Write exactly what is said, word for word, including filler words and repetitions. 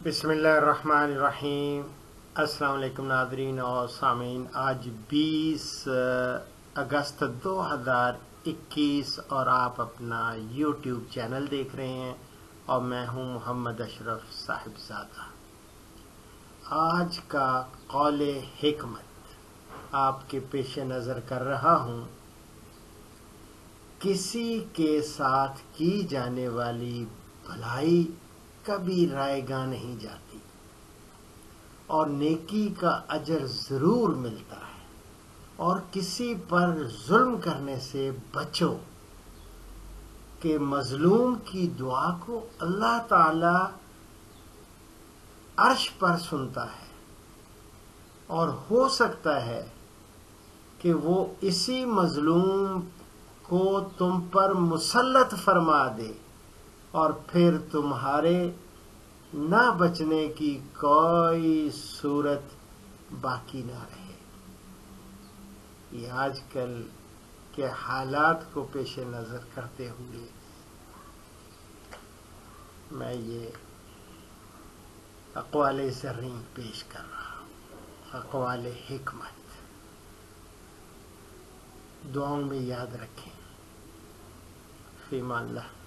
بسم اللہ الرحمن الرحیم۔ السلام علیکم ناظرین اور سامعین، آج بیس اگست دو ہزار اکیس اور آپ اپنا یوٹیوب چینل دیکھ رہے ہیں اور میں ہوں محمد اشرف صاحب زادہ۔ آج کا قول حکمت آپ کے پیش نظر کر رہا ہوں۔ کسی کے ساتھ کی جانے والی بھلائی کبھی رائے گاہ نہیں جاتی اور نیکی کا اجر ضرور ملتا ہے، اور کسی پر ظلم کرنے سے بچو کہ مظلوم کی دعا کو اللہ تعالی عرش پر سنتا ہے، اور ہو سکتا ہے کہ وہ اسی مظلوم کو تم پر مسلط فرما دے اور پھر تمہارے نہ بچنے کی کوئی صورت باقی نہ رہے۔ یہ آج کل کے حالات کو پیش نظر کرتے ہوئے میں یہ اقوال زرین پیش کر رہا ہوں، اقوال حکمت۔ دعاؤں میں یاد رکھیں۔ فی امان اللہ۔